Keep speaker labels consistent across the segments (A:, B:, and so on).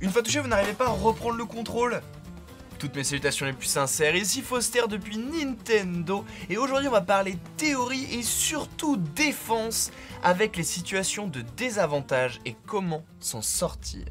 A: Une fois touché, vous n'arrivez pas à reprendre le contrôle. Toutes mes salutations les plus sincères, ici Foster depuis Nintendo, et aujourd'hui on va parler théorie et surtout défense avec les situations de désavantage et comment s'en sortir.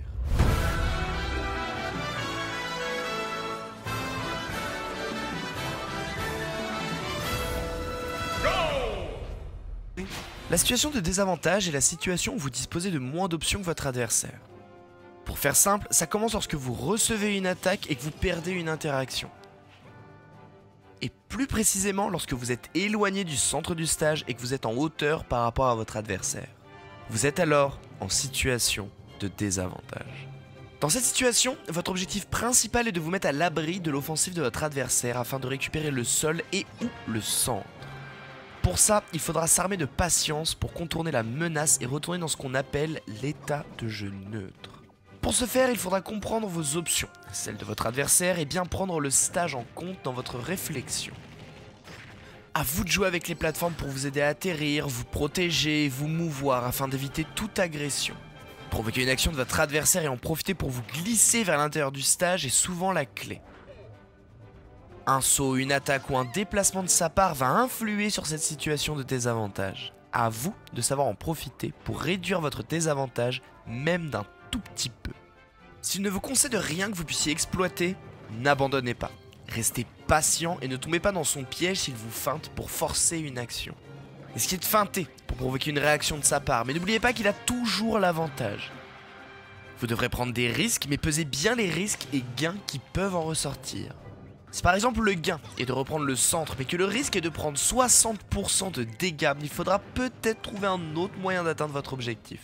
A: La situation de désavantage est la situation où vous disposez de moins d'options que votre adversaire. Pour faire simple, ça commence lorsque vous recevez une attaque et que vous perdez une interaction. Et plus précisément lorsque vous êtes éloigné du centre du stage et que vous êtes en hauteur par rapport à votre adversaire. Vous êtes alors en situation de désavantage. Dans cette situation, votre objectif principal est de vous mettre à l'abri de l'offensive de votre adversaire afin de récupérer le sol et ou le centre. Pour ça, il faudra s'armer de patience pour contourner la menace et retourner dans ce qu'on appelle l'état de jeu neutre. Pour ce faire, il faudra comprendre vos options, celles de votre adversaire, et bien prendre le stage en compte dans votre réflexion. À vous de jouer avec les plateformes pour vous aider à atterrir, vous protéger, vous mouvoir afin d'éviter toute agression. Provoquer une action de votre adversaire et en profiter pour vous glisser vers l'intérieur du stage est souvent la clé. Un saut, une attaque ou un déplacement de sa part va influer sur cette situation de désavantage. À vous de savoir en profiter pour réduire votre désavantage, même d'un tout petit peu. S'il ne vous concède rien que vous puissiez exploiter, n'abandonnez pas. Restez patient et ne tombez pas dans son piège s'il vous feinte pour forcer une action. Essayez de feinter pour provoquer une réaction de sa part, mais n'oubliez pas qu'il a toujours l'avantage. Vous devrez prendre des risques, mais pesez bien les risques et gains qui peuvent en ressortir. Si par exemple le gain est de reprendre le centre, mais que le risque est de prendre 60% de dégâts, il faudra peut-être trouver un autre moyen d'atteindre votre objectif.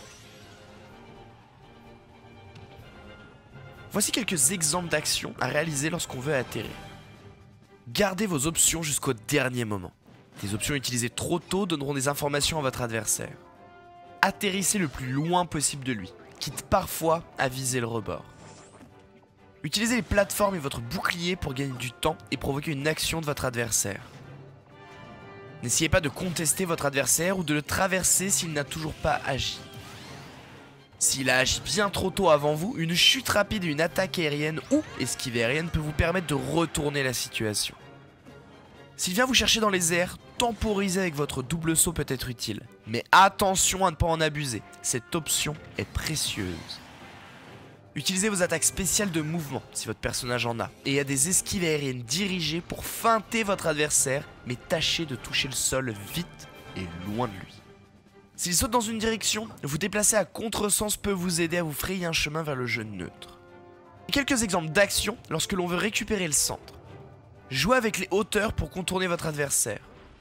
A: Voici quelques exemples d'actions à réaliser lorsqu'on veut atterrir. Gardez vos options jusqu'au dernier moment. Des options utilisées trop tôt donneront des informations à votre adversaire. Atterrissez le plus loin possible de lui, quitte parfois à viser le rebord. Utilisez les plateformes et votre bouclier pour gagner du temps et provoquer une action de votre adversaire. N'essayez pas de contester votre adversaire ou de le traverser s'il n'a toujours pas agi. S'il a agi bien trop tôt avant vous, une chute rapide et une attaque aérienne ou esquive aérienne peut vous permettre de retourner la situation. S'il vient vous chercher dans les airs, temporiser avec votre double saut peut être utile. Mais attention à ne pas en abuser, cette option est précieuse. Utilisez vos attaques spéciales de mouvement si votre personnage en a, et il y a des esquives aériennes dirigées pour feinter votre adversaire, mais tâchez de toucher le sol vite et loin de lui. S'il saute dans une direction, vous déplacer à contresens peut vous aider à vous frayer un chemin vers le jeu neutre. Quelques exemples d'actions lorsque l'on veut récupérer le centre. Jouez avec les hauteurs pour contourner votre adversaire.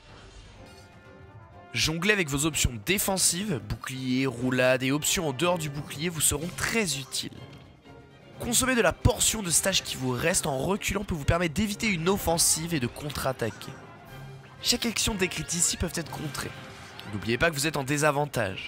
A: Jongler avec vos options défensives, bouclier, roulade et options en dehors du bouclier vous seront très utiles. Consommer de la portion de stage qui vous reste en reculant peut vous permettre d'éviter une offensive et de contre-attaquer. Chaque action décrite ici peut être contrée. N'oubliez pas que vous êtes en désavantage.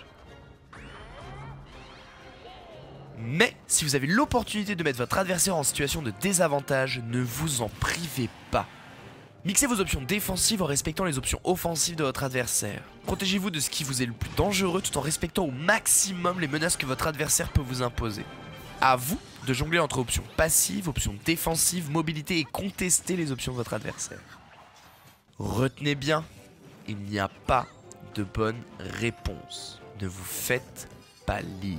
A: Mais si vous avez l'opportunité de mettre votre adversaire en situation de désavantage, ne vous en privez pas. Mixez vos options défensives en respectant les options offensives de votre adversaire. Protégez-vous de ce qui vous est le plus dangereux tout en respectant au maximum les menaces que votre adversaire peut vous imposer. À vous de jongler entre options passives, options défensives, mobilité et contester les options de votre adversaire. Retenez bien, il n'y a pas de bonne réponse. Ne vous faites pas lire.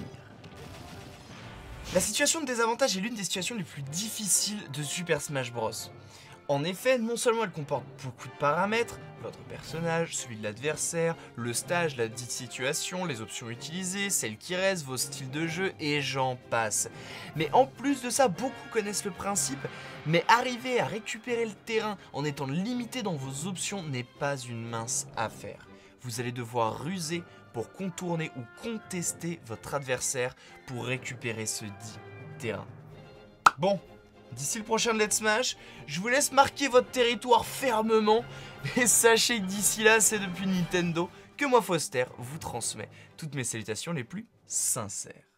A: La situation de désavantage est l'une des situations les plus difficiles de Super Smash Bros. En effet, non seulement elle comporte beaucoup de paramètres, votre personnage, celui de l'adversaire, le stage, la dite situation, les options utilisées, celles qui restent, vos styles de jeu et j'en passe. Mais en plus de ça, beaucoup connaissent le principe, mais arriver à récupérer le terrain en étant limité dans vos options n'est pas une mince affaire. Vous allez devoir ruser pour contourner ou contester votre adversaire pour récupérer ce dit terrain. Bon. D'ici le prochain Let's Smash, je vous laisse marquer votre territoire fermement. Et sachez que d'ici là, c'est depuis Nintendo que moi, Foster, vous transmet toutes mes salutations les plus sincères.